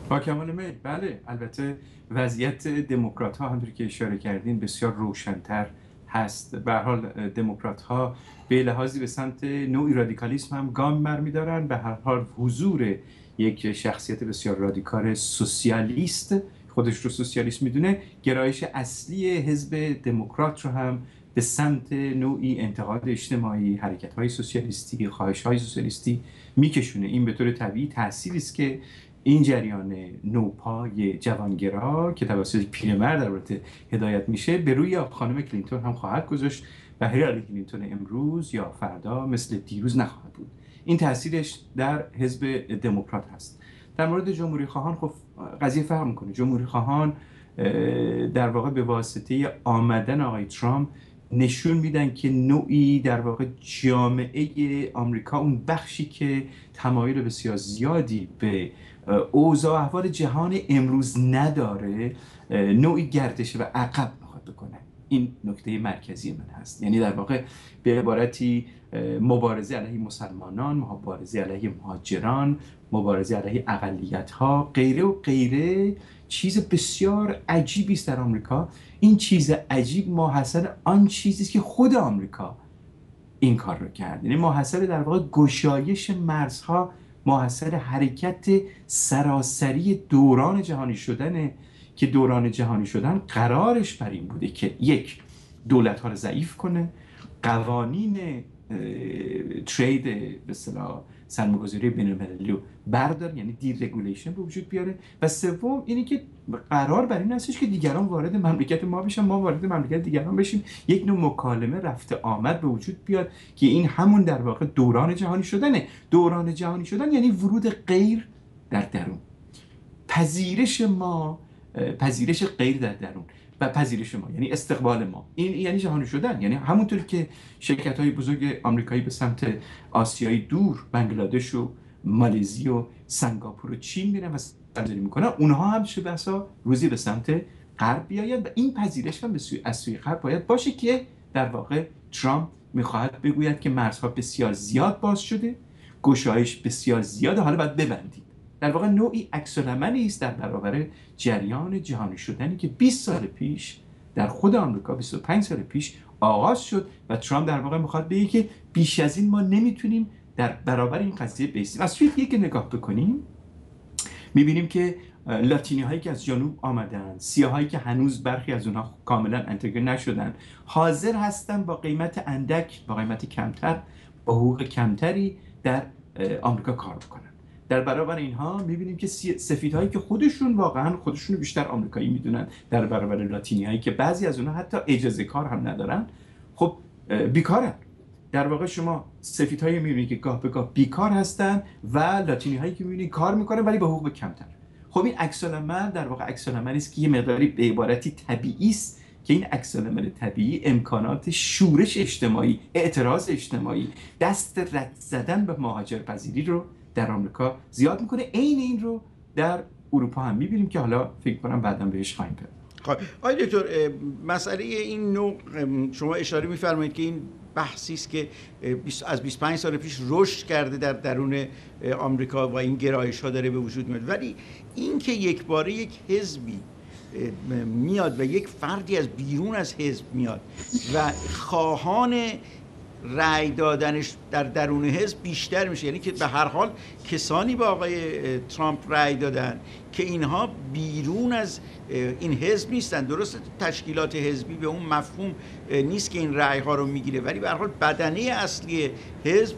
با کمال میل. بله، البته وضعیت دموکرات ها همونطور که اشاره کردین بسیار روشن‌تر هست. به هر حال دموکرات ها به لحاظی به سمت نوعی رادیکالیسم هم گام برمی‌دارن. به هر حال حضور یک شخصیت بسیار رادیکال سوسیالیست، خودش رو سوسیالیست میدونه، گرایش اصلی حزب دموکرات رو هم به سمت نوعی انتقاد اجتماعی، حرکت‌های سوسیالیستی، خواهش‌های سوسیالیستی میکشونه. این به طور طبیعی تأثیری است که این جریان نوپای جوانگرا که توسط پیرمرد البته هدایت میشه به روی خانم کلینتون هم خواهد گذاشت و هیلاری کلینتون امروز یا فردا مثل دیروز نخواهد بود. این تاثیرش در حزب دموکرات هست. در مورد جمهوری خواهان خب قضیه فرق میکنه. جمهوری خواهان در واقع به واسطه آمدن آقای ترامپ نشون میدن که نوعی در واقع جامعه آمریکا، اون بخشی که تمایل بسیار زیادی به اوضاع و احوال جهان امروز نداره، نوعی گردش و عقب میخواد بکنه. این نکته مرکزی من هست. یعنی در واقع به عبارتی مبارزه علیه مسلمانان، مبارزه علیه مهاجران، مبارزه علیه اقلیت ها، غیره و غیره، چیز بسیار عجیبی است در آمریکا. این چیز عجیب ماحصل آن چیزی است که خود آمریکا این کار رو کرد. یعنی ماحصل در واقع گشایش مرزها، ماحصل حرکت سراسری دوران جهانی شدنه که دوران جهانی شدن قرارش بر این بوده که یک، دولت ها رو ضعیف کنه، قوانین ترید به اصطلاح سرمایه‌گذاری بین‌المللی رو بردار، یعنی دی رگولیشن به وجود بیاره. و سوم اینی که قرار بر این هستش که دیگران وارد مملکت ما بشن، ما وارد مملکت دیگران بشیم، یک نوع مکالمه رفته آمد به وجود بیاد که این همون در واقع دوران جهانی شدنه. دوران جهانی شدن یعنی ورود غیر در درون، پذیرش ما، پذیرش غیر در درون و پذیرش ما یعنی استقبال ما. این یعنی جهانی شدن. یعنی همونطور که شرکت های بزرگ آمریکایی به سمت آسیای دور، بنگلادش و مالزی و سنگاپور و چین میرن و سرمایه‌گذاری میکنن، اونها هم چه بسا روزی به سمت غرب بیاین و این پذیرش هم از سوی غرب باید باشه که در واقع ترامپ میخواهد بگوید که مرزها بسیار زیاد باز شده، گشایش بسیار زیاده، حالا باید ببندید. در واقع نوعی عکس‌العملی است در برابر جریان جهانی شدنی که 20 سال پیش در خود آمریکا، 25 سال پیش آغاز شد و ترامپ در واقع میخواد بگه که بیش از این ما نمیتونیم در برابر این قضیه بیستیم. از سوی دیگه که نگاه بکنیم میبینیم که لاتینی هایی که از جنوب آمدن، سیاه هایی که هنوز برخی از اونها کاملا انتگره نشدن، حاضر هستن با قیمت اندک، با قیمت کمتر، با حقوق کمتری در آمریکا کار بکنن. در برابر اینها میبینیم که سفیدهایی که خودشون واقعا خودشون بیشتر آمریکایی میدونن در برابر لاتینی هایی که بعضی از اونها حتی اجازه کار هم ندارن، خب بیکارن. در واقع شما سفیدهایی میبینید که گاه به گاه بیکار هستن و لاتینی هایی که میبینید کار میکنن ولی با حقوق کمتر. خب این عکس‌العمل در واقع عکس‌العملی است که یه مقداری به عبارتی طبیعی است که این عکس‌العمل طبیعی امکانات شورش اجتماعی، اعتراض اجتماعی، دست رد زدن به مهاجرپذیری رو در آمریکا زیاد میکنه. عین این رو در اروپا هم میبینیم که حالا فکر کنم بعداً بهش خواهیم پرداخت. آقای دکتر، مسئله این نوع شما اشاره می‌فرمایید که این بحثی است که از 25 سال پیش رشد کرده در درون آمریکا و این گرایش‌ها داره به وجود میاد، ولی این که یک باره یک حزبی میاد و یک فردی از بیرون از حزب میاد و خواهان رأی دادنش در درون حزب بیشتر میشه، یعنی که به هر حال کسانی به آقای ترامپ رأی دادن که اینها بیرون از این حزب نیستن. درست تشکیلات حزبی به اون مفهوم نیست که این رأی ها رو میگیره، ولی به هر حال بدنه اصلی حزب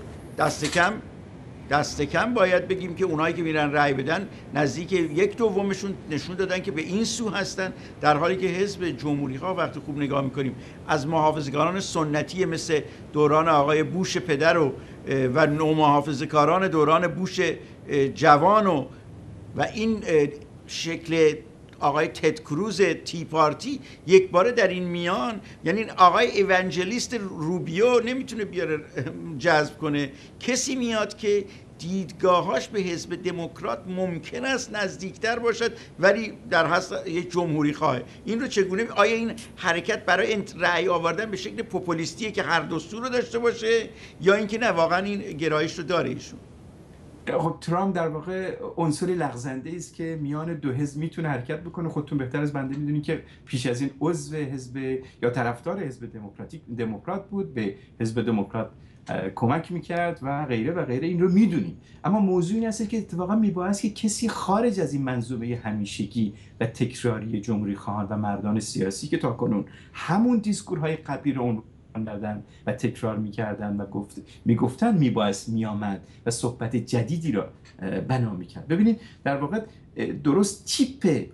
دست کم باید بگیم که اونایی که میرن رأی بدن نزدیک 1/2 نشون دادن که به این سو هستن، در حالی که حزب جمهوری ها وقتی خوب نگاه میکنیم از محافظه‌کاران سنتی مثل دوران آقای بوش پدر و نومحافظه‌کاران دوران بوش جوان و این شکل آقای تد کروز تی پارتی یک باره در این میان، یعنی آقای ایونجلیست روبیو نمیتونه بیاره جذب کنه، کسی میاد که دیدگاهاش به حزب دموکرات ممکن است نزدیکتر باشد ولی در حد یک جمهوری خواه. این رو چگونه آیا این حرکت برای رأی آوردن به شکل پوپولیستیه که هر دو سو رو داشته باشه یا اینکه نه واقعا این گرایش رو داره ایشون؟ خب ترامپ در واقع عنصری لغزنده است که میان دو حزب میتونه حرکت بکنه. خودتون بهتر از بنده میدونید که پیش از این عضو حزب یا طرفدار حزب دموکرات بود، به حزب دموکرات کمک میکرد و غیره و غیره، این رو میدونیم. اما موضوع این است که اتفاقا میبایست که کسی خارج از این منظومه همیشگی و تکراری جمهوری خواهان و مردان سیاسی که تاکنون همون دیسکورهای قبلی رو عنوان دادن و تکرار میکردن و میگفتن میبایست میامد و صحبت جدیدی را بنا میکرد. ببینید در واقع درست تیپ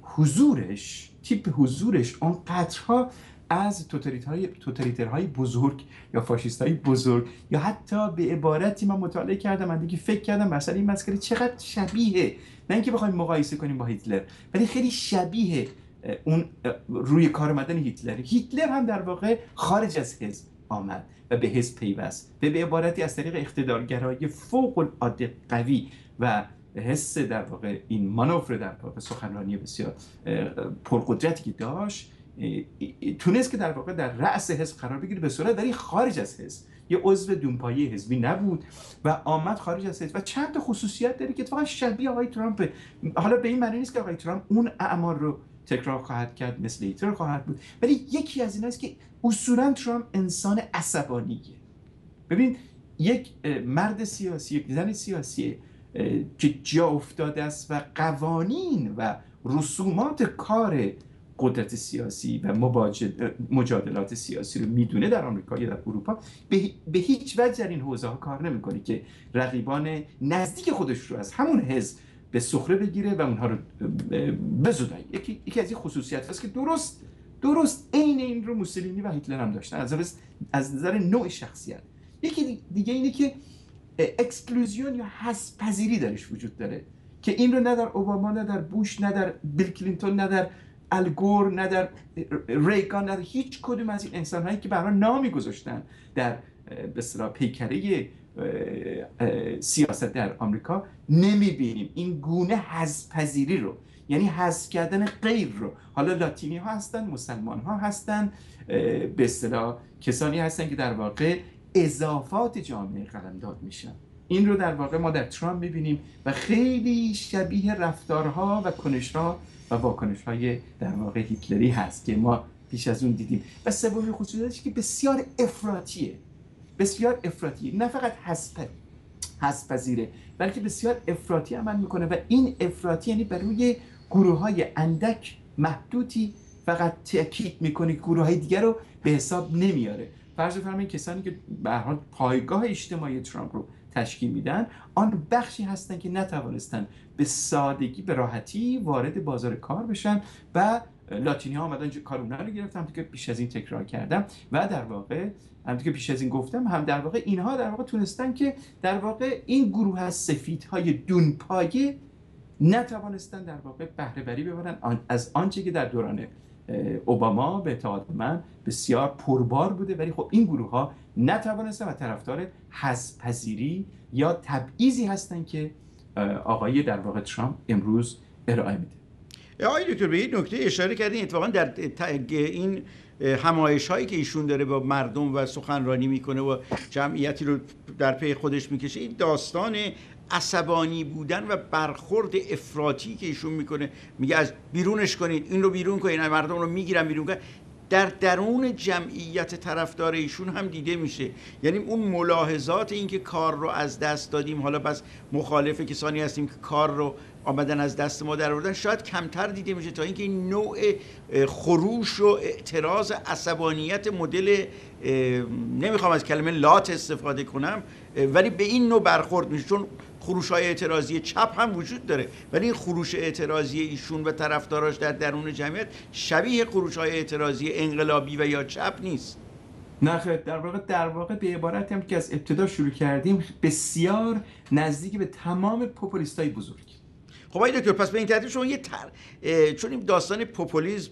حضورش آنقدرها از توتالیترهای بزرگ یا فاشیستهای بزرگ یا حتی به عبارتی من مطالعه کردم، من دیگه فکر کردم مثلا این مسئله چقدر شبیه، نه اینکه بخوایم مقایسه کنیم با هیتلر، ولی خیلی شبیه اون روی کار آمدن هیتلر هم در واقع خارج از حزب آمد و به حزب پیوست و به عبارتی از طریق اقتدارگرایی فوق العاده قوی و حس در واقع این مانور در واقع سخنرانی بسیار پرقدرتی که داشت تونست که در واقع در رأس حزب قرار بگیره به صورت ولی خارج از حزب، یه عضو دونپایه حزبی نبود و آمد خارج از حزب و چند تا خصوصیت داره که اتفاقا شبیه آقای ترامپ. حالا به این معنی نیست که آقای ترامپ اون اعمال رو تکرار خواهد کرد، مثل هیتلر خواهد بود، ولی یکی از اینا است که اصولا ترامپ انسان عصبانیه. ببین یک مرد سیاسی، یک زن سیاسی که جا افتاده است و قوانین و رسومات کار قدرت سیاسی و مجادلات سیاسی رو میدونه در آمریکا یا در اروپا، به هیچ وجه در این حوزه ها کار نمیکنه که رقیبان نزدیک خودش رو از همون حزب به سخره بگیره و اونها رو بزدایی. یکی از این خصوصیات هست که درست عین این رو موسولینی و هیتلر هم داشتن از نظر نوع شخصیت. یکی دیگه اینه که اکسکلوزیون یا حذف پذیری درش وجود داره که این رو نه در اوباما، نه در بوش، نه در بیل کلینتون، نه در الگور، نه در ریگان، نه در هیچ کدوم از این انسان‌هایی که برای نامی گذاشتن در به اصطلاح پیکره سیاست در آمریکا نمی‌بینیم این گونه حذف پذیری رو، یعنی حذف کردن غیر رو. حالا لاتینی ها هستن، مسلمان ها هستن، به اصطلاح کسانی هستن که در واقع اضافات جامعه قلمداد میشن. این رو در واقع ما در ترامپ می‌بینیم و خیلی شبیه رفتارها و کنش‌ها و واکنش‌های در واقع هیتلری هست که ما پیش از اون دیدیم. و سومین خصوصیتش که بسیار افراطیه، نه فقط حذف پذیره بلکه بسیار افراطی عمل میکنه و این افراطی یعنی بر روی گروه‌های اندک محدودی فقط تاکید میکنه، گروه‌های دیگر رو به حساب نمیاره. فرض بفرمایید کسانی که به هر حال پایگاه اجتماعی ترامپ رو تشکیل میدن آن بخشی هستن که نتوانستن به سادگی به راحتی وارد بازار کار بشن و لاتینی ها آمدن کار اونها رو گرفتن، همونطور که پیش از این تکرار کردم و در واقع همونطور که پیش از این گفتم هم در واقع اینها در واقع تونستن که در واقع این گروه از سفیدهای دونپایه نتوانستن در واقع بهره بری ببرن از آنچه که در دوران اوباما به اعتقاد من بسیار پربار بوده، ولی خب این گروه ها نتوانستن و طرفدار حذف پذیری یا تبعیضی هستن که آقای در واقع ترامپ امروز ارائه میده. آقای دکتر به این نکته اشاره کردین، اتفاقا در این همایش هایی که ایشون داره با مردم و سخنرانی میکنه و جمعیتی رو در پی خودش میکشه، این داستان عصبانی بودن و برخورد افراطی که ایشون میکنه، میگه از بیرونش کنید، این رو بیرون کنید، مردم رو میگیرن بیرون کنید، در درون جمعیت طرفدار ایشون هم دیده میشه. یعنی اون ملاحظات این که کار رو از دست دادیم، حالا بس مخالف کسانی هستیم که کار رو آمدن از دست ما در آوردن، شاید کمتر دیده میشه تا اینکه این نوع خروش و اعتراض عصبانیت مدل، نمیخوام از کلمه لات استفاده کنم، ولی به این نوع برخورد میشه. چون خروش‌های اعتراضی چپ هم وجود داره، ولی این خروش اعتراضی ایشون و طرفداراش در درون جمعیت شبیه خروش‌های اعتراضی انقلابی و یا چپ نیست. نه خیر، در واقع به عبارتی هم که از ابتدا شروع کردیم بسیار نزدیک به تمام پوپولیستای بزرگ. خب آقای دکتر، پس به این ترتیب شما چون این داستان پوپولیسم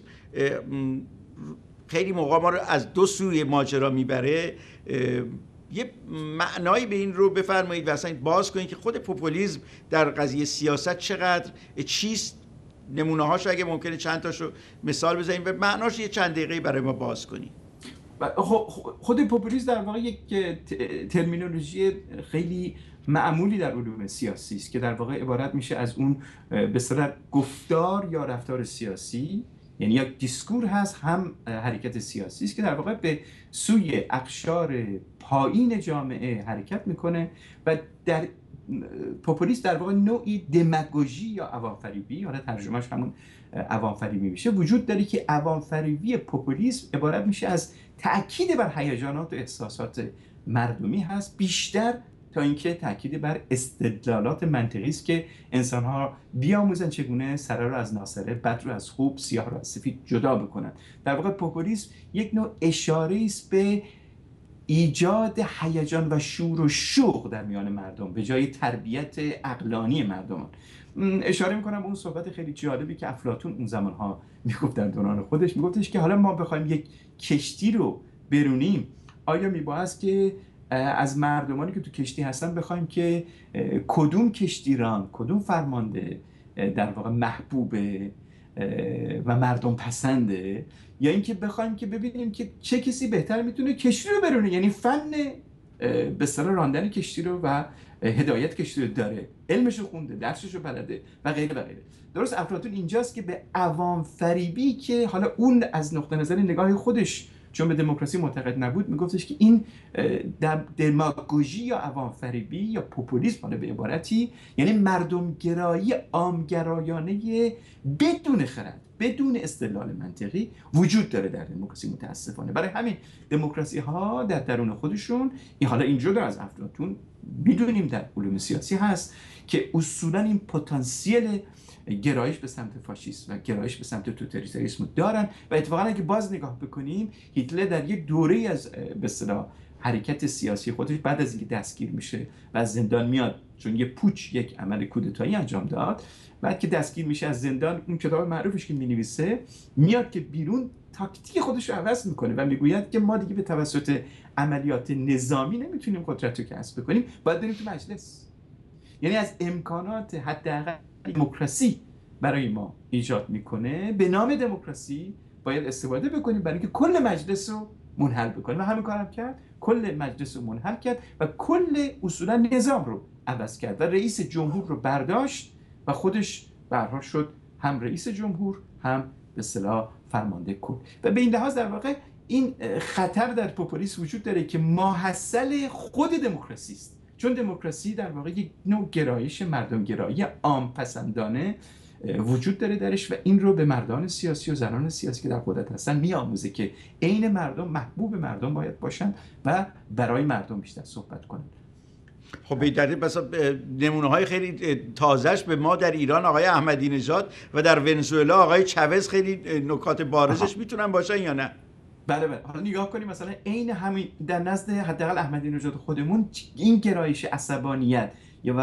خیلی موقع ما رو از دو سوی ماجرا میبره، یه معنایی به این رو بفرمایید و اصلا باز کنید که خود پوپولیسم در قضیه سیاست چقدر چیست، نمونه هاشو اگه ممکنه چند تاشو مثال بزنید و معناش یه چند دقیقه برای ما باز کنید. خود پوپولیسم در واقع یک ترمینولوژی خیلی معمولی در علوم سیاسی است که در واقع عبارت میشه از اون به اصطلاح گفتار یا رفتار سیاسی، یعنی یک دیسکور هست هم حرکت سیاسی است که در واقع به سوی اقشار پایین جامعه حرکت میکنه و در پوپولیسم در واقع نوعی دماگوژی یا عوام‌فریبی، حالا ترجمهش همون عوام‌فریبی میشه، وجود داره که عوام‌فریبی پوپولیسم عبارت میشه از تأکید بر هیجانات و احساسات مردمی هست، بیشتر تا اینکه تأکید بر استدلالات منطقی است که انسان‌ها بیاموزن چگونه سره رو از ناسره، بد رو از خوب، سیاه رو از سفید جدا بکنن. در واقع پوپولیسم یک نوع اشاره است به ایجاد هیجان و شور و شوق در میان مردم به جای تربیت عقلانی مردم. اشاره میکنم به اون صحبت خیلی جالبی که افلاطون اون زمانها میگفت در دوران خودش، میگفتش که حالا ما بخوایم یک کشتی رو برونیم، آیا میبایست که از مردمانی که تو کشتی هستن بخوایم که کدوم کشتیران، کدوم فرمانده در واقع محبوبه و مردم پسنده، یا اینکه بخوایم که ببینیم که چه کسی بهتر میتونه کشتی رو برونه، یعنی فن به اصطلاح راندن کشتی رو و هدایت کشتی رو داره، علمشو خونده، درسشو بلده و غیره و غیره. درست افلاطون اینجاست که به عوام فریبی که حالا اون از نقطه نظر نگاه خودش چون به دموکراسی معتقد نبود میگفتش که این دماگوژی یا عوام فریبی یا پوپولیسم، حالا به عبارتی یعنی مردم گرایی عامگرایانه بدون خرد، بدون استدلال منطقی وجود داره در دموکراسی. متاسفانه برای همین دموکراسی ها در درون خودشون، این حالا این جدا از افلاطون میدونیم در علوم سیاسی هست که اصولا این پتانسیل گرایش به سمت فاشیسم و گرایش به سمت توتالیتاریسم دارن و اتفاقا اگه باز نگاه بکنیم هیتلر در یک دوره از به اصطلاح حرکت سیاسی خودش بعد از اینکه دستگیر میشه و از زندان میاد، چون یه پوچ، یک عمل کودتایی انجام داد، بعد که دستگیر میشه از زندان، اون کتاب معروفش که مینویسه میاد که بیرون تاکتیک خودش رو عوض میکنه و میگوید که ما دیگه به توسط عملیات نظامی نمیتونیم قدرت رو کسب بکنیم، باید بریم تو مجلس. یعنی از امکانات حداقل دموکراسی برای ما ایجاد میکنه، به نام دموکراسی باید استفاده بکنیم برای اینکه کل مجلس رو منحل بکنیم و همین کارم کرد، کل مجلس رو منحل کرد و کل اصولا نظام رو عوض کرد و رئیس جمهور رو برداشت و خودش به هر حال شد هم رئیس جمهور هم به اصطلاح فرمانده کل. و به این لحاظ در واقع این خطر در پوپولیسم وجود داره که ماحصل خود دموکراسی است، چون دموکراسی در واقع یک نوع گرایش مردمگرایی عام پسندانه وجود داره درش و این رو به مردان سیاسی و زنان سیاسی که در قدرت هستن میآموزه که عین مردم، محبوب مردم باید باشن و برای مردم بیشتر صحبت کنن. خب به دلیل مثلا نمونه های خیلی تازهش به ما در ایران آقای احمدی نژاد و در ونزوئلا آقای چاوز خیلی نکات بارزش میتونن باشن یا نه؟ بله. حالا نگاه کنیم مثلا عین همین در نزد حداقل احمدی نژاد خودمون این گرایش عصبانیت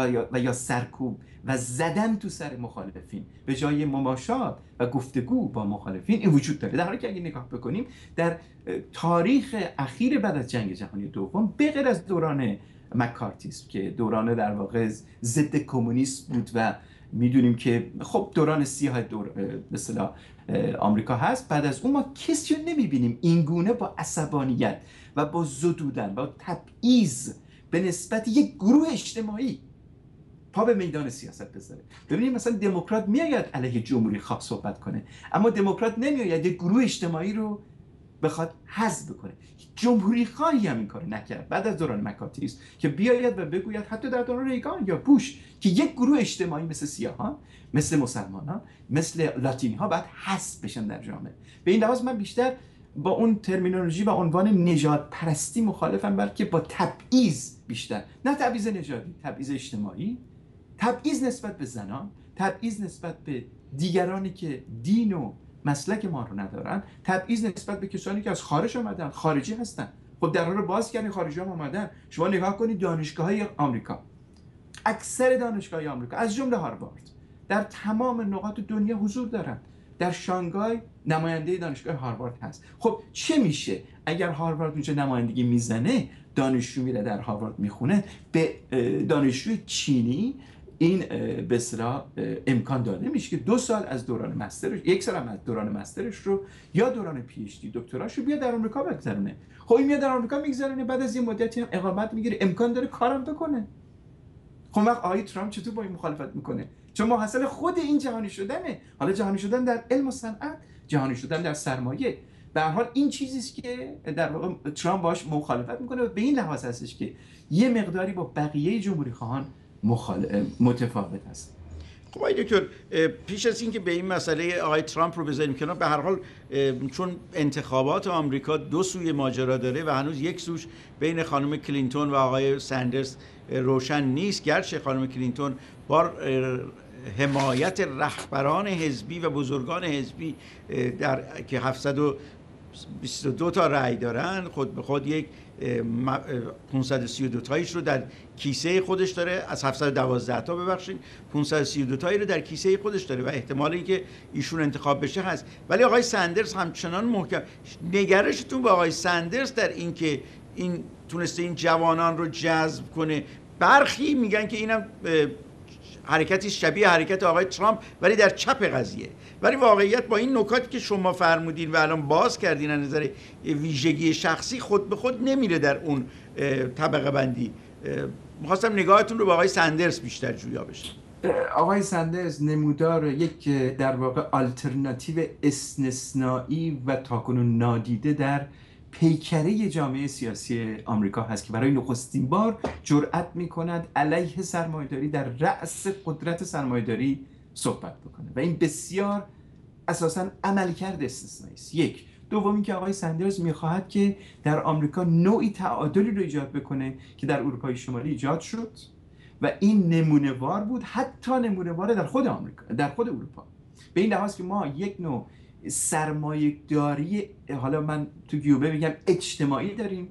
یا سرکوب و زدن تو سر مخالفین به جای مماشات و گفتگو با مخالفین این وجود داره، در حالی که اگه نگاه بکنیم در تاریخ اخیر بعد از جنگ جهانی دوم به غیر از دوران مکارتیسم که دوران در واقع ضد کمونیسم بود و میدونیم که خب دوران سیاه به اصطلاح آمریکا هست، بعد از اون ما کسی رو نمیبینیم این گونه با عصبانیت و با زدودن و تبعیض به نسبت یک گروه اجتماعی پا به میدان سیاست بذاره. ببینید مثلا دموکرات میآید علیه جمهوری خواه صحبت کنه، اما دموکرات نمیآید یک گروه اجتماعی رو بخواد حذف بکنه. جمهوری خواهی هم این کار نکرد بعد از دوران مکارتیسم که بیاید و بگوید حتی در دوران ریگان یا بوش که یک گروه اجتماعی مثل سیاهان، مثل مسلمانان، مثل لاتینی ها باید حذف بشن در جامعه. به این لحاظ من بیشتر با اون ترمینولوژی و عنوان نژاد پرستی مخالفم، بلکه با تبعیض بیشتر، نه تبعیض نژادی، تبعیض اجتماعی، تبعیض نسبت به زنان، تبعیض نسبت به دیگرانی که دین و مسلک ما رو ندارن، تبعیض نسبت به کسانی که از خارج آمدن، خارجی هستن. خب در رو باز کردن، خارجی هم آمدن. شما نگاه کنید دانشگاه‌های آمریکا، اکثر دانشگاه‌های آمریکا از جمله هاروارد در تمام نقاط دنیا حضور دارن. در شانگهای نماینده دانشگاه هاروارد هست. خب چه میشه اگر هاروارد اونجا نمایندگی میزنه، دانشجو میره در هاروارد میخونه، به دانشجوی چینی این به اصطلاح امکان داده میشه که 2 سال از دوران مسترش، 1 سال از دوران مسترش رو یا دوران پی اچ دی دکتراش رو بیا در آمریکا بگذرونه. خب این میاد در آمریکا میگذرونه، بعد از این مدتی هم اقامت میگیره، امکان داره کارم بکنه. خب وقت آقای ترامپ چطور با این مخالفت میکنه؟ چون محصل خود این جهانی شدنه. حالا جهانی شدن در علم و صنعت، جهانی شدن در سرمایه. به هر حال این چیزی است که در واقع ترامپ باش مخالفت میکنه و به این لحاظ هستش که یه مقداری با بقیه جمهوری خواهان متفاوت هست. خب آقای دکتر، پیش از اینکه به این مسئله آقای ترامپ رو بذاریم کنار، به هر حال چون انتخابات آمریکا دو سوی ماجرا داره و هنوز یک سوش بین خانم کلینتون و آقای سندرز روشن نیست، گرچه خانم کلینتون با حمایت رهبران حزبی و بزرگان حزبی در که 722 تا رأی دارن، خود به خود یک 532 تایش رو در کیسه خودش داره، از 712 تا ببخشید 532 تایی رو در کیسه خودش داره و احتمال اینکه ایشون انتخاب بشه هست. ولی آقای سندرز همچنان محکم. نگرشتون به آقای سندرز در این که این تونسته این جوانان رو جذب کنه؟ برخی میگن که اینم حرکتی شبیه حرکت آقای ترامپ ولی در چپ قضیه، ولی واقعیت با این نکاتی که شما فرمودین و الان باز کردین از نظر ویژگی شخصی خود به خود نمیره در اون طبقه بندی. می‌خواستم نگاهتون رو به آقای سندرز بیشتر جویا بشه. آقای سندرز نمودار یک در واقع آلترناتیو استثنایی و تاکنون نادیده در پیکره جامعه سیاسی آمریکا هست که برای نخستین بار جرأت می‌کند علیه سرمایه‌داری در رأس قدرت سرمایه‌داری صحبت بکنه و این بسیار اساساً عملکرد استثنایی است. یک. دومی که آقای سندرز می‌خواهد که در آمریکا نوعی تعادلی رو ایجاد بکنه که در اروپای شمالی ایجاد شد و این نمونه‌وار بود، حتی نمونه‌وار در خود آمریکا، در خود اروپا. به این لحاظ که ما یک نوع سرمایه‌داری، حالا من تو گیوبه میگم اجتماعی داریم،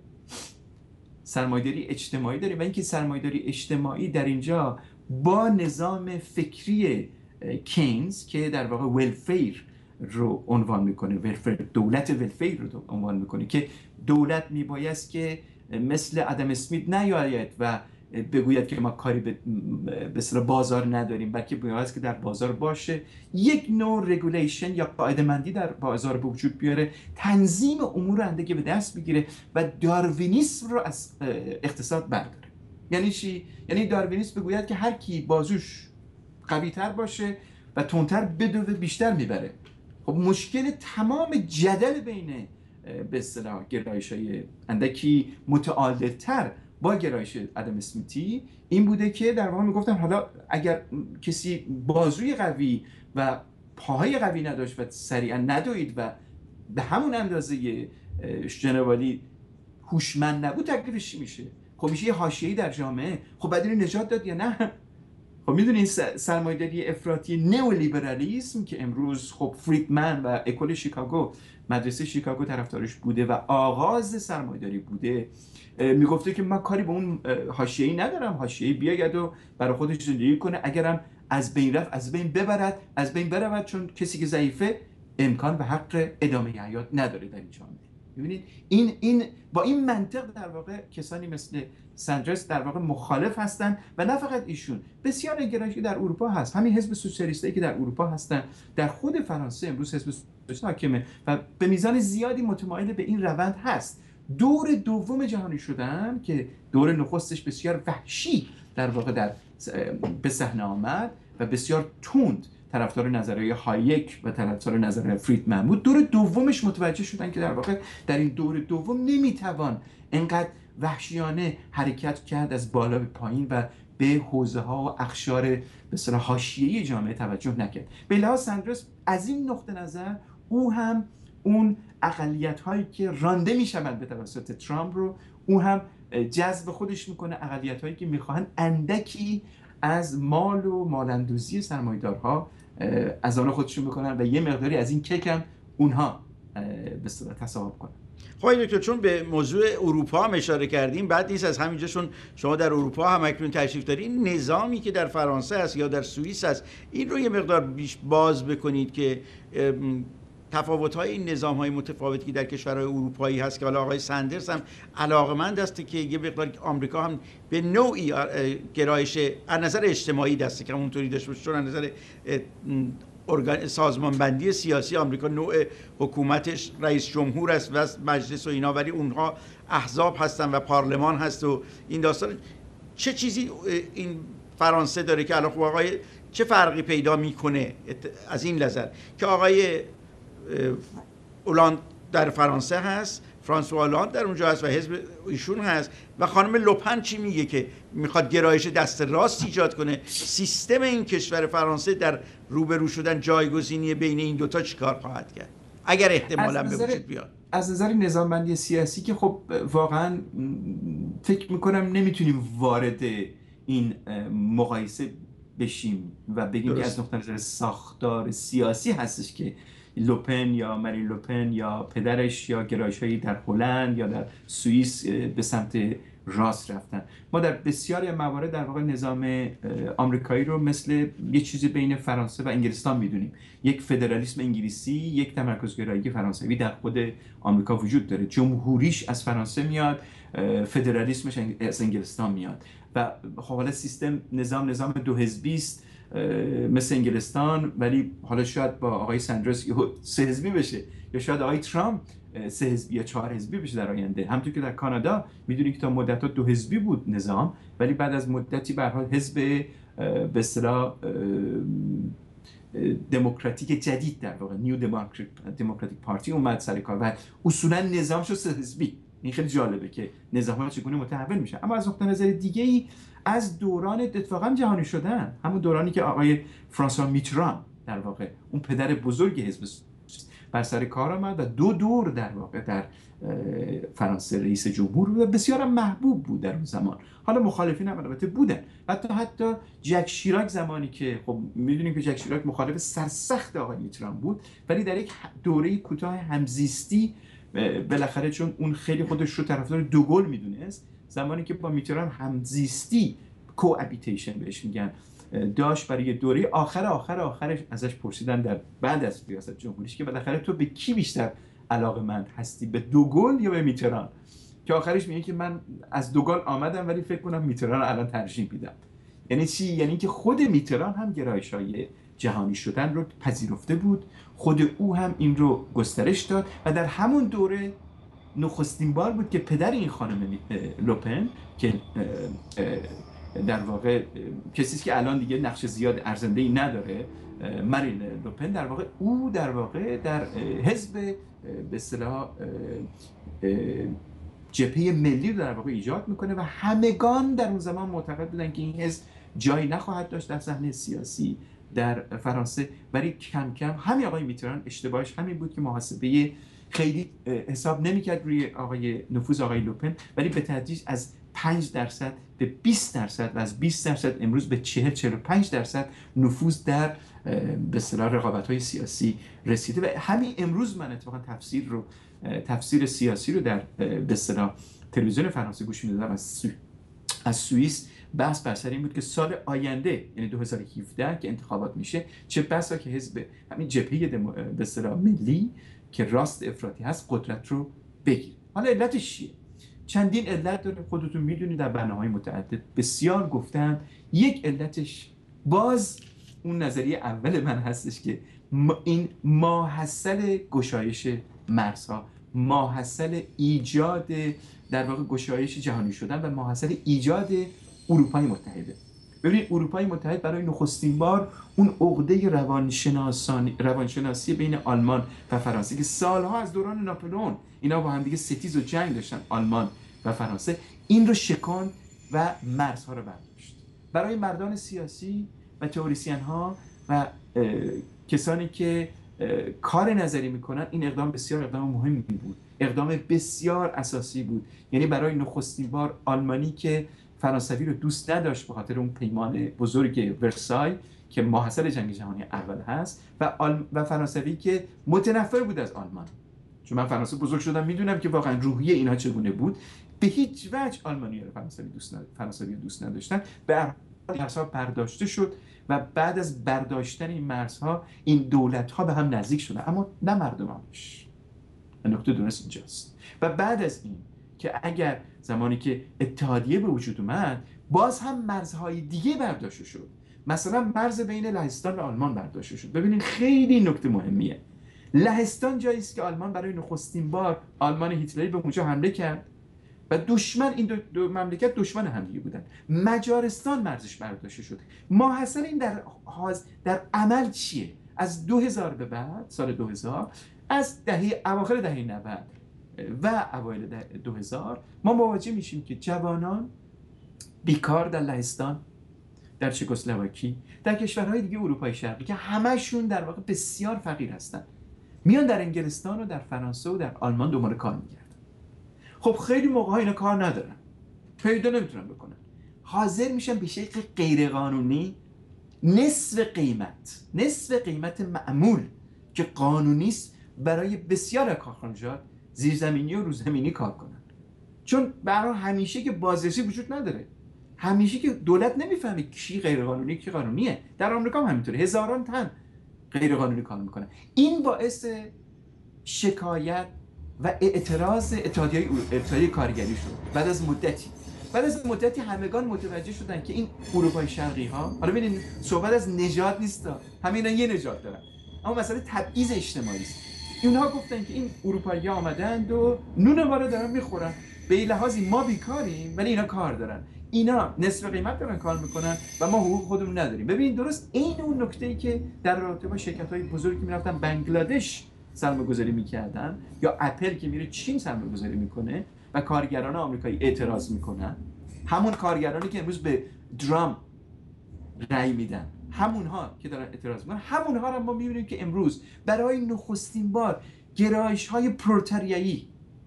سرمایه‌داری اجتماعی داریم و اینکه سرمایه‌داری اجتماعی در اینجا با نظام فکری کینز که در واقع ولفیر رو عنوان میکنه، دولت ولفیر رو عنوان میکنه که دولت میبایست که مثل آدم اسمیت نیاید و بگوید که ما کاری به اصطلاح بازار نداریم، بلکه باید که در بازار باشه، یک نوع رگولیشن یا قاعده‌مندی در بازار به وجود بیاره، تنظیم امور اندکی به دست بگیره و داروینیسم رو از اقتصاد برداره. یعنی چی؟ یعنی داروینیسم بگوید که هر کی بازوش قوی‌تر باشه و تندتر بدوه بیشتر میبره. خب مشکل تمام جدل بین به اصطلاح گرایش‌های اندکی متعادل‌تر با گرایش آدم اسمیتی این بوده که در واقع میگفتن حالا اگر کسی بازوی قوی و پاهای قوی نداشت و سریعا ندوید و به همون اندازه جنوالی هوشمند نبود، تکلیفش چی میشه؟ خب میشه یه حاشیه‌ای در جامعه. خب بعد اینو نجات داد یا نه؟ خب میدونید سرمایه‌داری افراطی نئولیبرالیسم که امروز خب فریدمن و اکول شیکاگو، مدرسه شیکاگو طرفدارش بوده و آغاز سرمایه‌داری بوده، میگفته که من کاری به اون حاشیه‌ای ندارم، حاشیه‌ای بیاید و برای خودش زندگی کنه، اگرم از بین رفت از بین برود، چون کسی که ضعیفه امکان و حق ادامه حیات نداره در این جامعه. ببینید این با این منطق در واقع کسانی مثل سندرز در واقع مخالف هستند و نه فقط ایشون، بسیار گرایشی در اروپا هست. همین حزب سوسیالیستی که در اروپا هستن، در خود فرانسه امروز حزب سوسیالیست حاکمه و به میزان زیادی متمایل به این روند هست. دور دوم جهانی شدن که دور نخستش بسیار وحشی در واقع به صحنه آمد و بسیار تند طرفدار نظریه هایک و طرفدار نظریه فریدمن بود، دور دومش متوجه شدن که در واقع در این دور دوم نمیتوان انقدر وحشیانه حرکت کرد از بالا به پایین و به حوزه ها و اقشار به اصطلاح حاشیه‌ای جامعه توجه نکرد. به لحاظ سندرز از این نقطه نظر او هم اون اقلیت هایی که رانده میشوند به توسط ترامپ رو او هم جذب خودش میکنه، اقلیت هایی که میخواهند اندکی از مال و مالندوزی سرمایه‌دارها از آن خودشون بکنن و یه مقداری از این کیک هم اونها به اصطلاح تصاحب کنن. خب دکتر، چون به موضوع اروپا هم اشاره کردیم، بعد نیست از همینجا چون شما در اروپا هم اکنون تشریف دارین، نظامی که در فرانسه است یا در سوئیس است، این رو یه مقدار بیش باز بکنید که تفاوت‌های این نظام‌های متفاوتی که در کشورهای اروپایی هست که حالا آقای سندرز هم علاقه‌مند است که یه مقدار آمریکا هم به نوعی گرایش از نظر اجتماعی دسته که همونطوری داشته باشه، چون از نظر سازمانبندی سیاسی آمریکا نوع حکومتش رئیس جمهور است و مجلس و اینا، ولی اونها احزاب هستن و پارلمان هست و این داستان. چه چیزی این فرانسه داره که الان خب آقای چه فرقی پیدا میکنه از این نظر که آقای اولاند در فرانسه هست، فرانسوا اولاند در اونجا هست و حزب ایشون هست و خانم لوپن چی میگه که میخواد گرایش دست راست ایجاد کنه. سیستم این کشور فرانسه در روبرو شدن جایگزینی بین این دوتا چیکار خواهد کرد اگر احتمالاً به وجود بیاد؟ از نظر نظامبندی سیاسی که خب واقعا فکر میکنم نمیتونیم وارد این مقایسه بشیم و بگیم که از نقطه نظر ساختار سیاسی هستش که لوپن یا مارین لوپن یا پدرش یا گرایش‌هایی در هلند یا در سوئیس به سمت راست رفتن. ما در بسیاری موارد در واقع نظام آمریکایی رو مثل یه چیزی بین فرانسه و انگلستان میدونیم. یک فدرالیسم انگلیسی، یک تمرکزگرایی فرانسوی در خود آمریکا وجود داره. جمهوریش از فرانسه میاد، فدرالیسمش از انگلستان میاد و حالا سیستم نظام دو حزبی است مثل انگلستان، ولی حالا شاید با آقای ساندرس 3 حزبی بشه یا شاید آقای ترامپ 3 حزبی یا 4 حزبی بشه در آینده. همونطور که در کانادا میدونید که تا مدت‌ها 2 حزبی بود نظام، ولی بعد از مدتی به هر حال حزب به اصطلاح دموکراتیک جدید در واقع نیو دموکراتیک پارتی اومد سر کار و اصولا نظام شد 3 حزبی. این خیلی جالبه که نظام‌ها چگونه متحول میشن. اما از نقطه نظر دیگه‌ای از دوران اتفاقا جهانی شدن، همون دورانی که آقای فرانسوا میتران در واقع اون پدر بزرگ حزب بر سر کار آمد و 2 دور در واقع در فرانسه رئیس جمهور بود و بسیار محبوب بود در اون زمان. حالا مخالفین هم البته بودن، حتی جک شیراک زمانی که خب میدونیم که جک شیراک مخالف سرسخت آقای میتران بود، ولی در یک دوره کوتاه همزیستی بالاخره چون اون خیلی خودش رو طرفدار دوگل میدونست، زمانی که با میتران همزیستی کوابیتیشن بهش میگن داشت، برای دوره آخرش ازش پرسیدن در بعد از ریاست جمهوریش که بالاخره تو به کی بیشتر علاقه‌مند هستی، به دوگل یا به میتران؟ که آخرش میگه که من از دوگل آمدم ولی فکر کنم میتران رو الان ترجیح میدم. یعنی چی؟ یعنی که خود میتران هم گرایش‌های جهانی شدن رو پذیرفته بود، خود او هم این رو گسترش داد و در همون دوره نخستین بار بود که پدر این خانم لوپن که در واقع کسی که الان دیگه نقش زیاد ارزنده‌ای نداره، مارین لوپن، در واقع او در واقع در حزب به اصطلاح جبهه ملی رو در واقع ایجاد میکنه و همگان در اون زمان معتقد بودن که این حزب جایی نخواهد داشت در صحنه سیاسی در فرانسه. ولی کم کم همین آقای میتران اشتباهش همین بود که محاسبه خیلی حساب نمیکرد روی نفوذ آقای لوپن، ولی به تدریج از 5% به 20% و از 20% امروز به 40-45% نفوذ در به اصطلاح رقابت‌های سیاسی رسیده. و همین امروز من اتفاقا تفسیر سیاسی رو در به اصطلاح تلویزیون فرانسه گوش میدادم از سوئیس. بحث بر سر این بود که سال آینده یعنی 2017 که انتخابات میشه، چه بسا که حزب همین جبهه به اصطلاح ملی که راست افراطی هست قدرت رو بگیره. حالا علتش چیه؟ چندین علت داره، خودتون میدونید در برنامه‌های متعدد بسیار گفتم. یک علتش باز اون نظریه اول من هستش که این ماحصل گشایش مرزها، ماحصل ایجاد در واقع گشایش جهانی شدن و ماحصل ایجاد اروپای متحده. ببینید اروپای متحد برای نخستین بار اون عقده روانشناسی بین آلمان و فرانسه که سالها از دوران ناپلئون اینا با هم دیگه ستیز و جنگ داشتن، آلمان و فرانسه، این رو شکاند و مرزها رو برداشت. برای مردان سیاسی و تئوریسین ها و کسانی که کار نظری میکنن این اقدام بسیار اقدام مهمی بود، اقدام بسیار اساسی بود. یعنی برای نخستین بار آلمانی که فرانسوی رو دوست نداشت به خاطر اون پیمان بزرگ ورسای که ماحصل جنگ جهانی اول هست و فرانسوی که متنفر بود از آلمان، چون من فرانسه بزرگ شدم میدونم که واقعا روحیه اینها چگونه بود، به هیچ وجه آلمانی‌ها رو فرانسوی دوست نداشتن. به مرزها برداشته شد و بعد از برداشتن این مرزها این دولت‌ها به هم نزدیک شدن، اما نه مردمانش. نکته درست اینجاست. و بعد از این که اگر زمانی که اتحادیه به وجود اومد باز هم مرزهای دیگه برداشته شد، مثلا مرز بین لهستان و آلمان برداشته شد. ببینید خیلی نکته مهمیه، لهستان جایی است که آلمان برای نخستین بار، آلمان هیتلری به اونجا حمله کرد و دشمن این دو مملکت دشمن همدیگه بودن. مجارستان مرزش برداشته شد. ماحصل این در عمل چیه؟ از 2000 به بعد، سال 2000، از اواخر دهه 90 و اوایل 2000 ما مواجه میشیم که جوانان بیکار در لهستان، در چکسلواکی، در کشورهای دیگه اروپای شرقی که همشون در واقع بسیار فقیر هستن، میان در انگلستان و در فرانسه و در آلمان دنبال کار میگردن. خب خیلی موقع‌ها اینا کار ندارن، پیدا نمیتونن بکنن، حاضر میشن به شکل غیرقانونی نصف قیمت معمول که قانونی است برای بسیار کارخانجات زیرزمینی و روزمینی کار کنن. چون برای همیشه که بازرسی وجود نداره، همیشه که دولت نمیفهمه کی غیرقانونی کی قانونیه. در آمریکا هم همینطوره، هزاران تن غیرقانونی کار میکنن. این باعث شکایت و اعتراض اتحادیه کارگری شد. بعد از مدتی همگان متوجه شدن که این اروپای شرقی ها، حالا ببینید صحبت از نژاد نیست، همینا یه نژاد دارن، اما مسئله تبعیض اجتماعی است. اینها گفتن که این اروپایی‌ها آمدند و نون ما رو دارن میخورن، به لحاظی ما بیکاریم ولی اینا کار دارن، اینا نصف قیمت دارن کار میکنن و ما حقوق خودمون نداریم. ببین درست این اون نکته‌ای که در رابطه با شرکت‌های بزرگی میرفتن بنگلادش سرمایه‌گذاری میکردن، یا اپل که میره چین سرمایه‌گذاری میکنه و کارگران آمریکایی اعتراض میکنن، همون کارگرانی که امروز به درام رأی میدن، همونها که دارن اعتراض میکنن، همونها رو ما میبینیم که امروز برای نخستین بار گرایش‌های پرولتاریایی،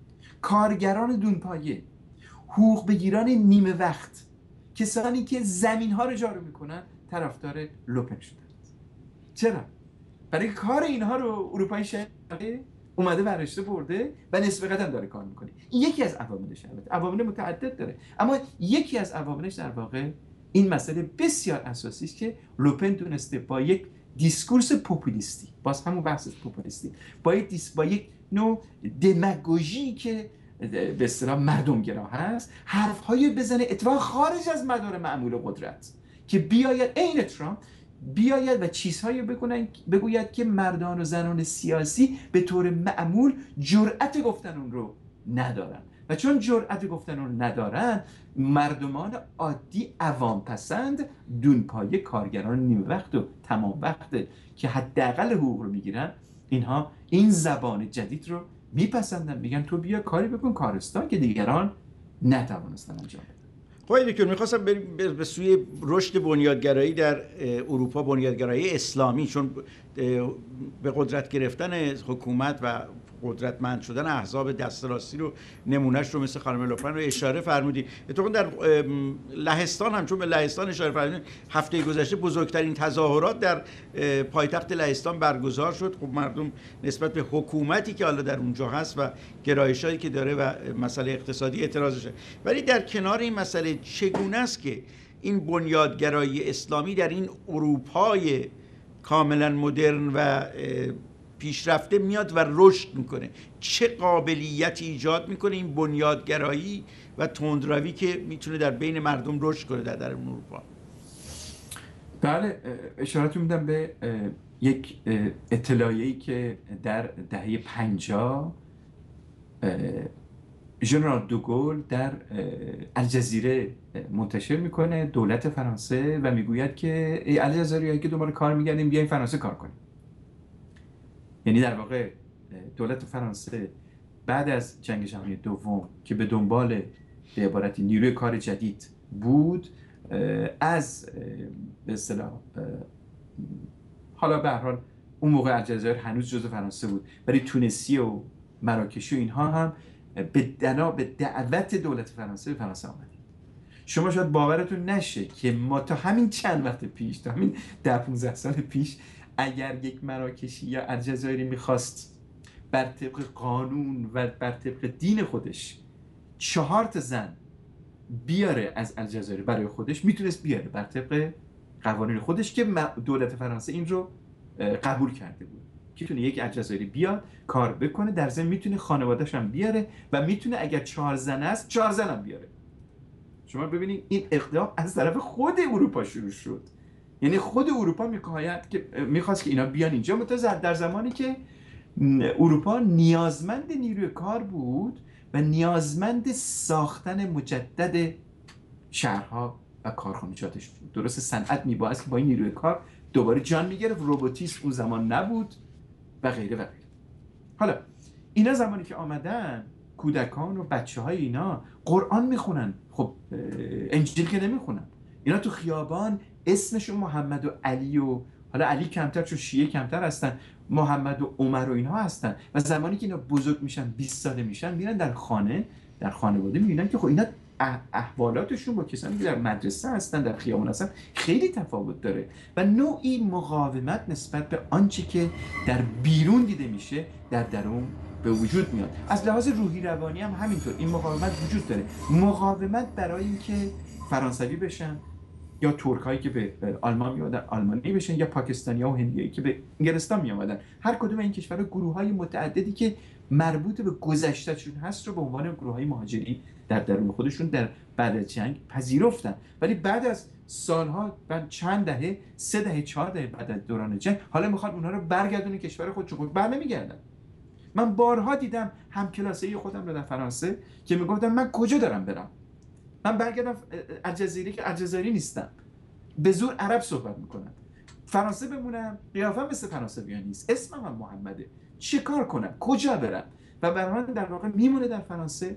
کارگران دونپایه، حقوق بگیران نیمه وقت، کسانی که زمین‌ها رو جارو میکنن، طرفدار لوپن شدن. چرا؟ برای کار اینها رو اروپای شرقی اومده برشته برده و نصف قدم داره کار میکنه. این یکی از عواملش، البته عوامل متعدد داره، اما یکی از عواملش در واقع این مسئله بسیار اساسی است که لوپن تونسته با یک دیسکورس پوپولیستی، باز همون بحث پوپولیستی، با یک نوع دماگوژی که به اصطلاح مردمگرا هست، حرف‌های بزنه اتفاقا خارج از مدار معمول قدرت، که بیاید عین ترامپ بیاید و چیزهایی بگوید که مردان و زنان سیاسی به طور معمول جرأت گفتن اون رو ندارن، و چون جرأت گفتن اون ندارن، مردمان عادی عوام پسند دونپایه کارگران نیمه وقت و تمام وقت که حداقل حقوق رو میگیرن، اینها این زبان جدید رو میپسندن، میگن تو بیا کاری بکن کارستان که دیگران نتوانستن انجام بدن. خواهی دکتر، میخواستم بریم به سوی رشد بنیادگرایی در اروپا، بنیادگرایی اسلامی، چون به قدرت گرفتن حکومت و قدرتمند شدن احزاب دست راستی رو نمونهش رو مثل خانم لوپن رو اشاره فرمودید. اتفاقا در لهستان هم، چون به لهستان اشاره فرمودید، هفته گذشته بزرگترین تظاهرات در پایتخت لهستان برگزار شد. خب مردم نسبت به حکومتی که حالا در اونجا هست و گرایشایی که داره و مسئله اقتصادی اعتراضشه. ولی در کنار این مسئله چگونه است که این بنیادگرایی اسلامی در این اروپای کاملا مدرن و پیشرفته میاد و رشد میکنه؟ چه قابلیتی ایجاد میکنه این بنیادگرایی و تندروی که میتونه در بین مردم رشد کنه در اروپا؟ بله، اشارت میدم به یک اطلاعیه‌ای که در دهه 50 ژنرال دوگل در الجزیره منتشر میکنه، دولت فرانسه، و میگوید که ای الجزایریایی که دنبال کار میگردیم بیاین فرانسه کار کنیم. یعنی در واقع دولت فرانسه بعد از جنگ جهانی دوم که به دنبال به عبارتی نیروی کار جدید بود، از به اصطلاح حالا به هر حال اون موقع الجزایر هنوز جزو فرانسه بود، ولی تونسی و مراکشی و اینها هم به دعوت دولت فرانسه به فرانسه آمدند. شما شاید باورتون نشه که ما تا همین چند وقت پیش، تا همین 10-15 سال پیش، اگر یک مراکشی یا الجزایری میخواست بر طبق قانون و بر طبق دین خودش 4 زن بیاره از الجزایر برای خودش، میتونست بیاره بر طبق قوانین خودش که دولت فرانسه این رو قبول کرده بود که تونه یک الجزایری بیاد کار بکنه، در ضمن میتونه خانواده‌اش هم بیاره و میتونه اگر 4 زن است 4 زن هم بیاره. شما ببینید این اقدام از طرف خود اروپا شروع شد، یعنی خود اروپا میخواست که اینا بیان اینجا، در زمانی که اروپا نیازمند نیروی کار بود و نیازمند ساختن مجدد شهرها و کارخانجاتشون. درست صنعت میبایست که با این نیروی کار دوباره جان میگرفت، روبوتیسم اون زمان نبود و غیره و غیره. حالا اینا زمانی که آمدن، کودکان و بچه های اینا قرآن میخونن، خب انجیل که نمیخونن. اینا تو خیابان اسمشون محمد و علی و حالا علی کمتر چون شیعه کمتر هستن، محمد و عمر و اینها هستن. و زمانی که اینا بزرگ میشن 20 ساله میشن، میرن در خانواده میبینن که خب اینا احوالاتشون با کسانی که در مدرسه هستن، در خیابان هستن خیلی تفاوت داره و نوعی مقاومت نسبت به آنچه که در بیرون دیده میشه در درون به وجود میاد. از لحاظ روحی روانی هم همینطور این مقاومت وجود داره. مقاومت برای اینکه فرانسوی بشن، یا ترکایی که به آلمان میادن آلمانی بشن، یا پاکستانی‌ها و هندیایی که به انگلستان میآمدن. هر کدوم این کشورها گروه‌های متعددی که مربوط به گذشتهشون هست رو به عنوان گروه‌های مهاجری در درون خودشون در بعد از جنگ پذیرفتن. ولی بعد از سالها، بعد چند دهه، 3 دهه 4 دهه بعد از دوران جنگ، حالا میخوان اونها رو برگردونن کشور خودشون. خود بر نمیگردن. من بارها دیدم همکلاسی‌های خودم رو در فرانسه که میگفتن من کجا دارم برم؟ من برگردم الجزیره که الجزایری نیستم، به زور عرب صحبت میکنم، فرانسه بمونم، قیافم مثل فرانسویان نیست، اسمم هم محمده، چه کار کنم، کجا برم؟ و برای من در واقع میمونه در فرانسه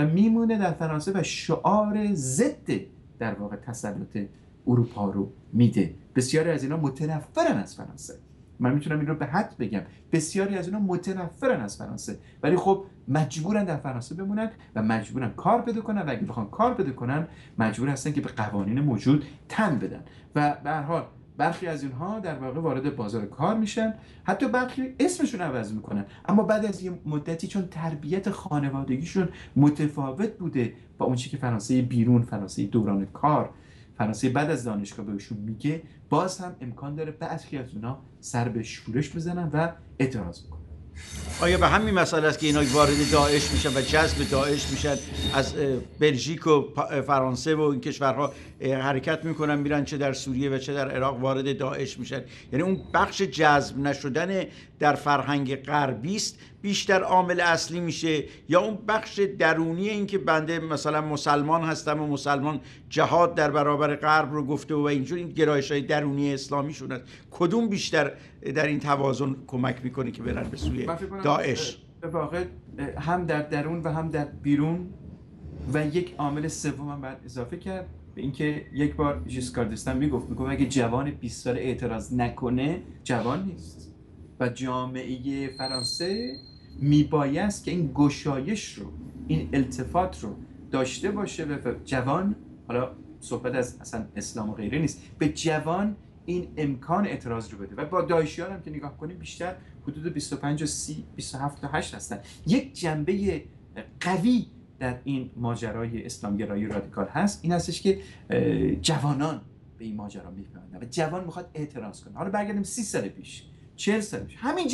و شعار ضد در واقع تسلط اروپا رو میده. بسیاری از اینا متنفرن از فرانسه، من میتونم این رو به حد بگم، بسیاری از اینا متنفرن از فرانسه، ولی خب مجبورن در فرانسه بمونن و مجبورن کار پیدا کنن و اگه بخوان کار پیدا کنن مجبور هستن که به قوانین موجود تن بدن و به هر حال برخی از اینها در واقع وارد بازار کار میشن، حتی برخی اسمشون عوض میکنن، اما بعد از یه مدتی چون تربیت خانوادگیشون متفاوت بوده با اون چیزی که فرانسه بیرون، فرانسه دوران کار، فرانسه بعد از دانشگاه بهشون میگه، باز هم امکان داره بعضی از اونها سر به شورش بزنن و اعتراض بکنن. آیا به همین مسئله است که اینا وارد داعش میشن و جذب داعش میشن، از بلژیک و فرانسه و این کشورها حرکت میکنن میرن چه در سوریه و چه در عراق وارد داعش میشن؟ یعنی اون بخش جذب نشدن در فرهنگ غربی است بیشتر عامل اصلی میشه، یا اون بخش درونی این که بنده مثلا مسلمان هستم و مسلمان جهاد در برابر غرب رو گفته و اینجور این گرایش‌های درونی اسلامیشون است؟ کدوم بیشتر در این توازن کمک میکنه که برن به سوی داعش؟ به واقع هم در درون و هم در بیرون، و یک عامل سوم هم باید اضافه کرد به اینکه یک بار ژیسکار دستن میگفت اگه جوان 20 ساله اعتراض نکنه جوان نیست، و جامعه فرانسه میبایست که این گشایش رو، این التفات رو داشته باشه و جوان، حالا صحبت از اصلا اسلام و غیره نیست، به جوان این امکان اعتراض رو بده. و با داعشیان هم که نگاه کنیم بیشتر حدود 25 و 30 27 تا 8 هستن. یک جنبه قوی در این ماجرای اسلامگرایی رادیکال هست، این هستش که جوانان به این ماجرا میپیوندن و جوان میخواد اعتراض کنه. حالا برگردیم 30 سال پیش، 40 سال پیش، همین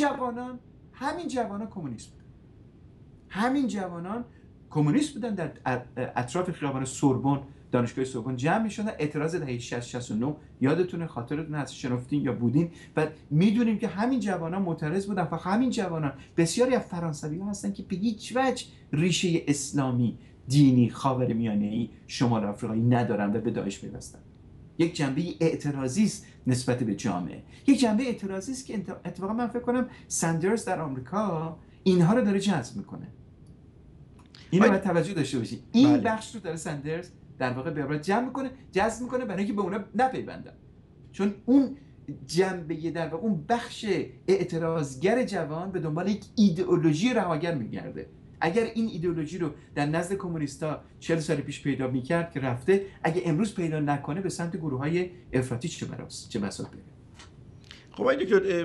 جوانان کمونیست بودن. همین جوانان کمونیست بودن، در اطراف خیابان سوربن، دانشگاه سوربن جمع میشدن. اعتراض دهه 60 69 یادتونه، خاطرتون هست، شنفتین یا بودین، و میدونیم که همین جوانان معترض بودن. و همین جوانان بسیاری از فرانسوی‌ها هستن که به هیچ وجه ریشه اسلامی، دینی، خاورمیانه‌ای، شمال آفریقایی ندارن و به داعش پیوستن. یک جنبه اعتراضی است نسبت به جامعه، یک جنبه اعتراضی است که اتفاقا من فکر کنم ساندرز در آمریکا اینها رو داره جذب میکنه. اینو باید توجه داشته باشید. این بخش رو داره ساندرز در واقع به جمع میکنه، جذب میکنه برای اینکه به اونا نپیوندن، چون اون جنبه در واقع اون بخش اعتراضگر جوان به دنبال یک ایدئولوژی رهاگر میگرده. اگر این ایدئولوژی رو در نزد کمونیستا 40 سال پیش پیدا میکرد که رفته، اگه امروز پیدا نکنه به سمت گروه‌های افراطی چه بساط بره. خب آقای دکتر،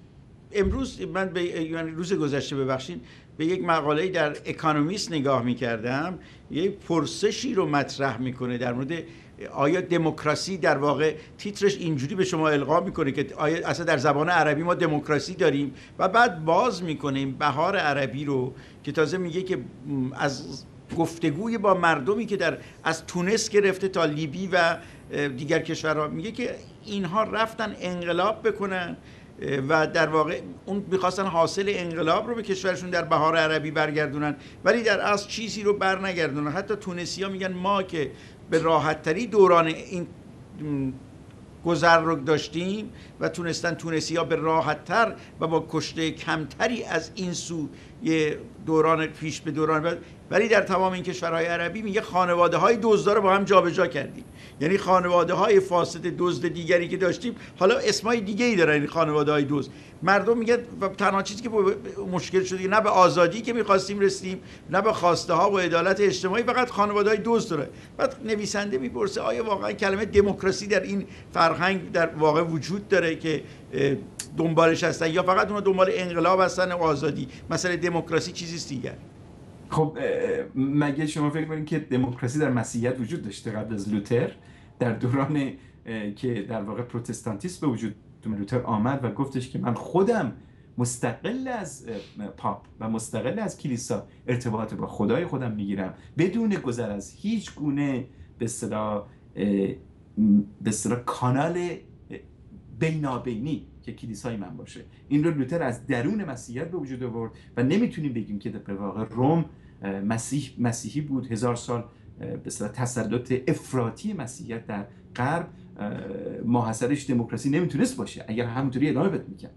امروز من یعنی روز گذشته ببخشید به یک مقاله در اکانومیست نگاه می‌کردم، یک پرسشی رو مطرح میکنه در مورد آیا دموکراسی، در واقع تیترش اینجوری به شما القا میکنه که آیا اصلا در زبان عربی ما دموکراسی داریم، و بعد باز میکنیم بهار عربی رو که تازه میگه که از گفتگوی با مردمی که از تونس گرفته تا لیبی و دیگر کشورها، میگه که اینها رفتن انقلاب بکنن و در واقع اون میخواستن حاصل انقلاب رو به کشورشون در بهار عربی برگردونن، ولی در اصل چیزی رو برنگردونن. حتی تونسی‌ها میگن ما که به راحت تری دوران این گذر رو داشتیم و تونستن تونسی‌ها به راحت تر و با کشته کمتری از این سو یه دوران پیش به دوران، ولی در تمام این کشورهای عربی میگه خانواده‌های دزدا رو با هم جابجا کردیم. یعنی خانواده‌های فاسد دزد دیگری که داشتیم حالا اسمای دیگه‌ای دارن این خانواده‌های دزد. مردم میگن تنها چیزی که مشکل شده نه به آزادی که می‌خواستیم رسیدیم، نه به خواسته ها و عدالت اجتماعی، فقط خانواده‌های دزد داره. بعد نویسنده میپرسه آیا واقعا کلمه دموکراسی در این فرهنگ در واقع وجود داره که دنبالش هستن، یا فقط اونها دنبال انقلاب هستن و آزادی؟ مثلا دموکراسی چیزیست دیگر. خب مگه شما فکر کنید که دموکراسی در مسیحیت وجود داشته قبل از لوتر؟ در دوران که در واقع پروتستانتیسم به وجود لوتر آمد و گفتش که من خودم مستقل از پاپ و مستقل از کلیسا ارتباط با خدای خودم میگیرم بدون گذر از هیچ گونه به اصطلاح کانال بینابینی که کلیسای من باشه. این رو لوتر از درون مسیحیت به وجود آورد و نمیتونیم بگیم که در واقع روم مسیحی بود. 1000 سال به اصطلاح تسلط افراطی مسیحیت در غرب ماحصلش دموکراسی نمیتونست باشه اگر همونطوری ادامه بده میکرد.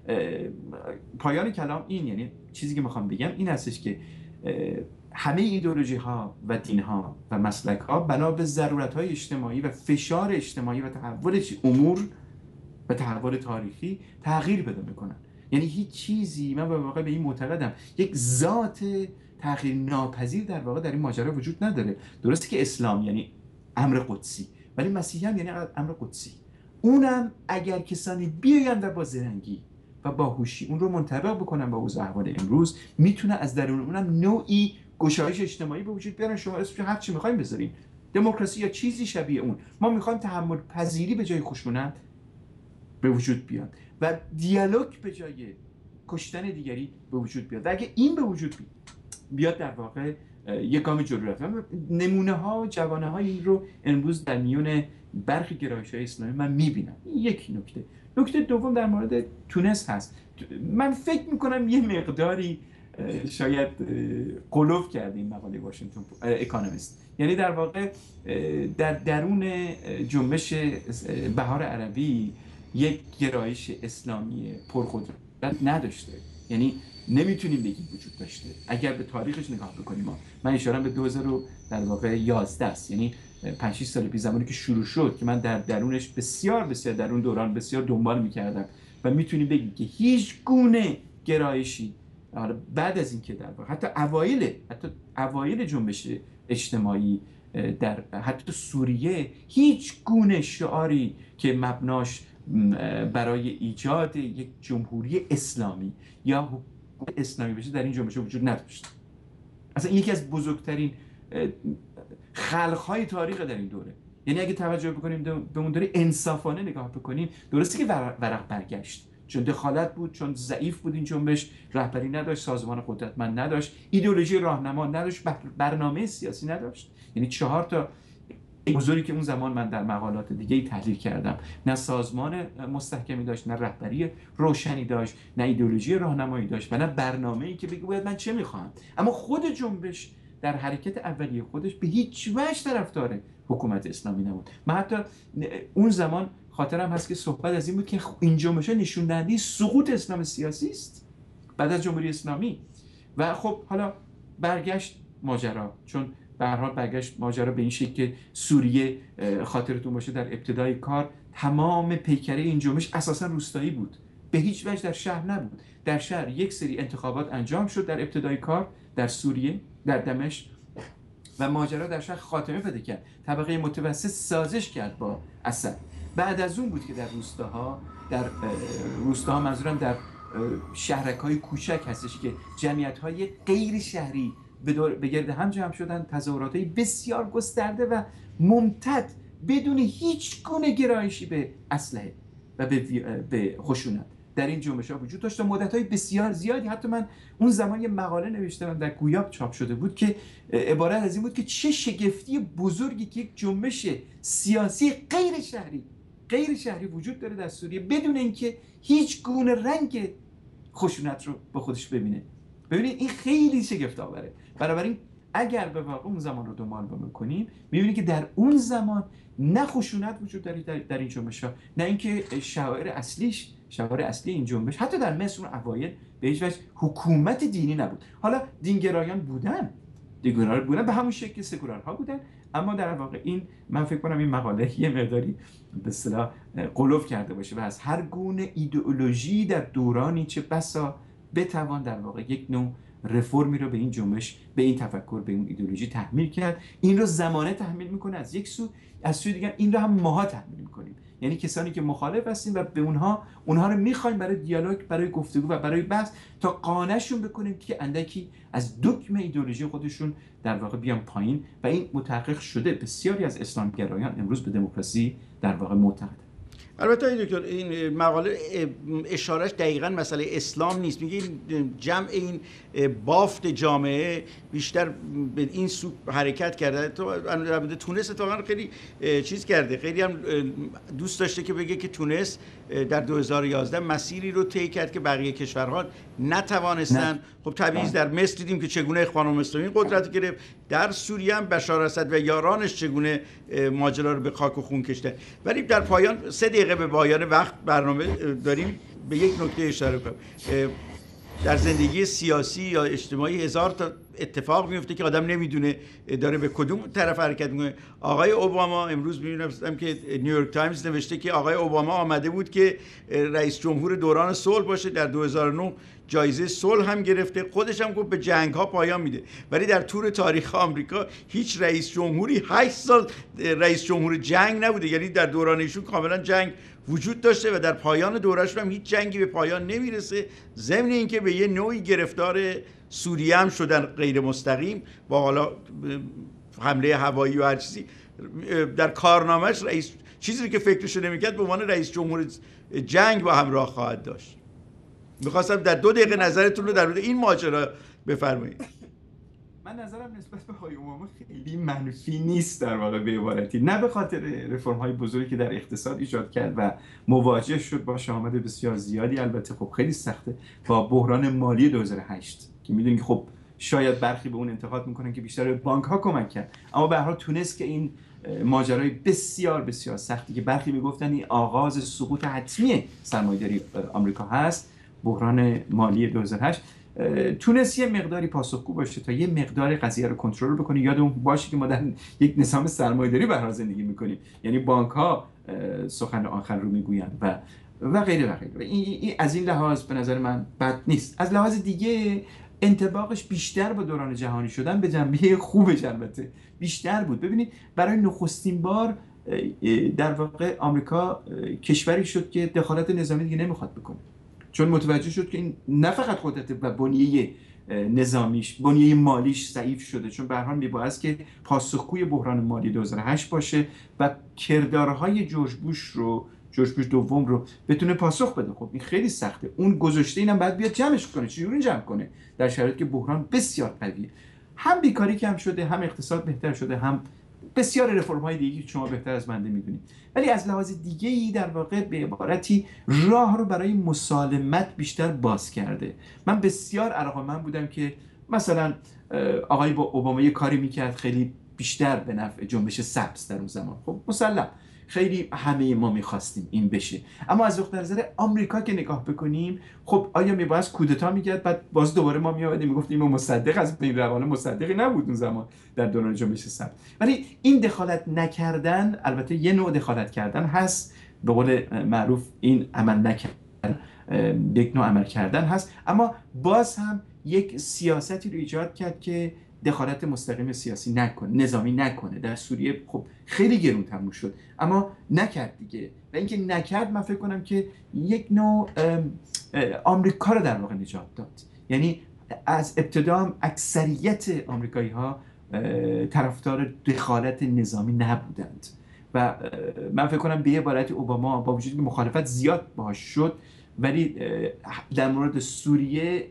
پایان کلام این، یعنی چیزی که میخوام بگم این هستش که همه ایدئولوژی ها و دین ها و مسلک ها بنا به ضرورت های اجتماعی و فشار اجتماعی و تحول امور و تحول تاریخی تغییر پیدا میکنن. یعنی هیچ چیزی، من به واقع به این معتقدم، یک ذات تغییر ناپذیر در واقع در این ماجرا وجود نداره. درسته که اسلام یعنی امر قدسی، ولی مسیحی هم یعنی امر قدسی. اونم اگر کسانی بیاین و با زرنگی و با هوشی اون رو منطبق بکنن با اوضاع احوال امروز، میتونه از درون اونم نوعی گشایش اجتماعی به وجود بیارن. شما اسمش هر چی میخوایم بذارین، دموکراسی یا چیزی شبیه اون. ما میخوایم تحمل پذیری به جای خشونت به وجود بیاد و دیالوگ به جای کشتن دیگری به وجود بیاد. و اگه این به وجود بیاد در واقع یک گام جلو رفتن. نمونه ها، جوانه های این رو امروز در میون برخی گرایش های اسلامی من میبینم. یک نکته دوم در مورد تونس هست. من فکر میکنم یه مقداری شاید قلوف کرده این مقاله واشنگتن اکانومیست. یعنی در واقع در درون جنبش بهار عربی یک گرایش اسلامی پرقدرت نداشته. یعنی نمیتونیم بگیم وجود داشته. اگر به تاریخش نگاه بکنیم، من اشاره به 2000 در واقع 11 است، یعنی 5-6 سال پیش زمانی که شروع شد که من در درونش بسیار در اون دوران بسیار دنبال میکردم و میتونیم بگیم که هیچ گونه گرایشی بعد از این که در واقع حتی اوایل جنبش اجتماعی در حتی سوریه هیچ گونه شعاری که مبناش برای ایجاد یک جمهوری اسلامی یا حکومت اسلامی بشه در این جنبش وجود نداشت. اصلا این یکی از بزرگترین خلق‌های تاریخ در این دوره. یعنی اگه توجه بکنیم به اون دوره انصافانه نگاه بکنیم، درسته که ورق برگشت، چون دخالت بود، چون ضعیف بود این جنبش، رهبری نداشت، سازمان قدرتمند نداشت، ایدئولوژی راهنما نداشت، برنامه سیاسی نداشت. یعنی 4 تا بزرگی که اون زمان من در مقالات دیگه تحلیل کردم، نه سازمان مستحکمی داشت، نه رهبری روشنی داشت، نه ایدئولوژی راهنمایی داشت و نه برنامه‌ای که بگه باید من چه میخوام. اما خود جنبش در حرکت اولیه خودش به هیچ وجه طرفدار حکومت اسلامی نبود. من حتی اون زمان خاطرم هست که صحبت از این بود که این جنبش نشون دهنده سقوط اسلام سیاسی است بعد از جمهوری اسلامی. و خب حالا برگشت ماجرا، چون به هر حال برگشت ماجرا به این شکل که سوریه، خاطرتون باشه در ابتدای کار تمام پیکره این جنبش اساسا روستایی بود، به هیچ وجه در شهر نبود. در شهر یک سری انتخابات انجام شد در ابتدای کار در سوریه، در دمشق، و ماجرا در شهر خاتمه پیدا کرد. طبقه متوسط سازش کرد با اسد. بعد از اون بود که در روستاها منظورم در شهرک‌های کوچک هستش که جمعیت‌های غیر شهری به گرد هم جمع شدن، تظاهرات‌های بسیار گسترده و ممتد بدون هیچ گونه گرایشی به اسلحه و به خشونت در این جنبش‌ها وجود داشت. مدت‌های بسیار زیادی، حتی من اون زمان یه مقاله نوشتم در گویاب چاپ شده بود که عبارت از این بود که چه شگفتی بزرگی که یک جنبش سیاسی غیر شهری غیر شهری وجود داره در سوریه بدون اینکه هیچ گونه رنگ خشونت رو به خودش ببینه. ببینید این خیلی شگفت آوره. بنابراین اگر به واقع اون زمان رو دنبال بکنیم می‌بینید که در اون زمان نه خشونت وجود داره در این جنبش‌ها، نه اینکه شعائر اصلی این جنبش حتی در مصر اون اوایل به هیچ وجه حکومت دینی نبود. حالا دینگرایان بودن به همون شکل که سکولارها بودن، اما در واقع این من فکر کنم این مقاله یه مقداری به اصطلاح غلو کرده باشه و از هر گونه ایدئولوژی در دورانی چه بسا بتوان در واقع یک نوع رفرمی رو به این جنبش، به این تفکر، به اون ایدئولوژی تحمیل کرد. این رو زمانه تحمیل میکنه از یک سو، از سوی دیگر این رو هم ماها تحمیل میکنیم، یعنی کسانی که مخالف هستیم و به اونها رو میخوایم برای دیالوگ، برای گفتگو و برای بحث تا قانعشون بکنیم که اندکی از دگم ایدئولوژی خودشون در واقع بیان پایین. و این متحقق شده بسیاری از اسلامگرایان امروز به دموکراسی در واقع معتقدند. البته این دکتر این مقاله اشارش دقیقاً مسئله اسلام نیست، میگه این جمع این بافت جامعه بیشتر به این سو حرکت کرده. تو در تونس اتفاقاً خیلی چیز کرده، خیلی هم دوست داشته که بگه که تونس در 2011 مسیری رو طی کرد که بقیه کشورها نتوانستن. خب طبیعی در مصر دیدیم که چگونه اخوان المسلمین قدرت گرفت، در سوریه هم بشار اسد و یارانش چگونه ماجرا رو به خاک و خون کشیدن. ولی در پایان 3 دقیقه به پایان وقت برنامه داریم به یک نکته اشاره کنم. در زندگی سیاسی یا اجتماعی هزار تا اتفاق میفته که آدم نمیدونه داره به کدوم طرف حرکت میکنه. آقای اوباما امروز میبینم که نیویورک تایمز نوشته که آقای اوباما آمده بود که رئیس جمهور دوران صلح باشه، در 2009 جایزه صلح هم گرفته، خودش هم گفت به جنگ ها پایان میده. ولی در طول تاریخ آمریکا هیچ رئیس جمهوری 8 سال رئیس جمهور جنگ نبوده، یعنی در دوران ایشون کاملا جنگ وجود داشته و در پایان دورهشون هم هیچ جنگی به پایان نمیرسه، ضمن اینکه به یه نوعی گرفتار سوریه هم شدن غیر مستقیم با حالا حمله هوایی و هر چیزی. در کارنامه‌اش چیزی که فکرشو نمی‌کرد به عنوان رئیس جمهور جنگ با همراه خواهد داشت. می‌خواستم در 2 دقیقه نظرتون رو در مورد این ماجرا بفرمایید. من نظرم نسبت به آقای اوباما خیلی منفی نیست، در واقع به عبارتی، نه به خاطر رفرم‌های بزرگی که در اقتصاد ایجاد کرد و مواجه شد با شواهد بسیار زیادی، البته خب خیلی سخته، با بحران مالی 2008 که میدونید خب شاید برخی به اون انتقاد میکنن که بیشتر بانک‌ها کمک کرد، اما به هر حال تونست که این ماجرای بسیار بسیار سختی که برخی میگفتن این آغاز سقوط حتمی سرمایه‌داری آمریکا هست، بحران مالی 2008، تونست یه مقداری پاسخگو باشه تا یه مقدار قضیه رو کنترل بکنه. یادمون باشه که ما در یک نظام سرمایه‌داری به هر حال زندگی میکنیم، یعنی بانک‌ها سخن آخر رو میگویند و غیره و غیره. این از این لحاظ به نظر من بد نیست. از لحاظ دیگه انطباقش بیشتر با دوران جهانی شدن به جنبه خوبش البته بیشتر بود. ببینید برای نخستین بار در واقع آمریکا کشوری شد که دخالت نظامی دیگه نمیخواد بکنه، چون متوجه شد که این نه فقط قدرت و بنیه نظامیش، بنیه مالیش ضعیف شده، چون به هر حال میبایست که پاسخگوی بحران مالی 2008 باشه و کردارهای جورج بوش دوم رو بتونه پاسخ بده. خب این خیلی سخته، اون گذشته اینم بعد بیاد جمعش کنه. چجوری جمع کنه در شرایطی که بحران بسیار قویه، هم بیکاری کم شده، هم اقتصاد بهتر شده، هم بسیار رفرم‌های دیگه که شما بهتر از بنده میدونید. ولی از لحاظ دیگه‌ای در واقع به عبارتی راه رو برای مسالمت بیشتر باز کرده. من بسیار علاقه‌مند بودم که مثلا آقای اوباما یه کاری میکرد خیلی بیشتر به نفع جنبش سبز در اون زمان. خب مسلم خیلی همه ما میخواستیم این بشه، اما از نقطه نظر آمریکا که نگاه بکنیم، خب آیا میبایست کودتا میکرد بعد باز دوباره ما میآمدیم میگفتیم مصدق از بین روان مصدقی نبود اون زمان در دوران جنبش سبز. ولی این دخالت نکردن، البته یه نوع دخالت کردن هست، به قول معروف این عمل نکردن یک نوع عمل کردن هست، اما باز هم یک سیاستی رو ایجاد کرد که دخالت مستقیم سیاسی نکنه، نظامی نکنه. در سوریه خب خیلی گرون تموم شد اما نکرد دیگه، و اینکه نکرد من فکر کنم که یک نوع آمریکا رو در واقع نجات داد. یعنی از ابتدا هم اکثریت آمریکایی ها طرفدار دخالت نظامی نبودند و من فکر کنم به عبارت اوباما با وجودی که مخالفت زیاد باهاش شد، ولی در مورد سوریه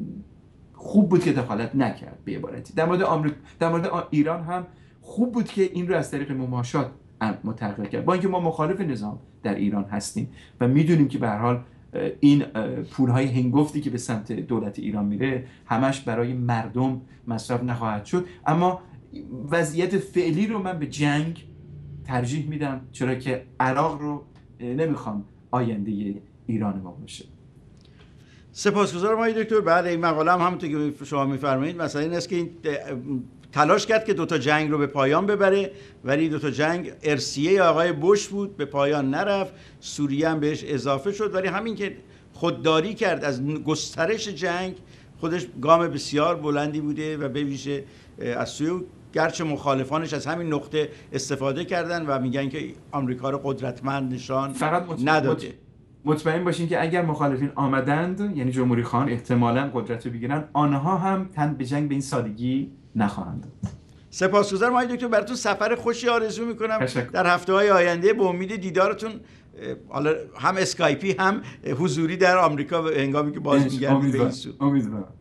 خوب بود که دخالت نکرد به عبارتی. در مورد ایران هم خوب بود که این رو از طریق مماشات متحقق کرد. با اینکه ما مخالف نظام در ایران هستیم و میدونیم که به هر حال این پولهای هنگفتی که به سمت دولت ایران میره همش برای مردم مصرف نخواهد شد، اما وضعیت فعلی رو من به جنگ ترجیح میدم، چرا که عراق رو نمیخوام آینده ایران ما باشه. سپاسگزارم آقای دکتر. بعد این مقاله هم همونطور که شما میفرمایید مثلا این است که این تلاش کرد که دوتا جنگ رو به پایان ببره، ولی دوتا جنگ ارثیه آقای بوش بود، به پایان نرفت، سوریه هم بهش اضافه شد، ولی همین که خودداری کرد از گسترش جنگ خودش گام بسیار بلندی بوده و به ویژه از سوی گرچه مخالفانش از همین نقطه استفاده کردن و میگن که آمریکا رو قدرتمند نشان نداده. مطمئن باشین که اگر مخالفین آمدند، یعنی جمهوری خان احتمالاً قدرت رو بگیرن، آنها هم تن به جنگ به این سادگی نخواهند داد. سپاسگزارم آقای دکتر، براتون سفر خوشی آرزو میکنم. در هفته‌های آینده به امید دیدارتون، حالا هم اسکایپی هم حضوری در آمریکا هنگامی که باز میگردید به این سو. امیدوارم.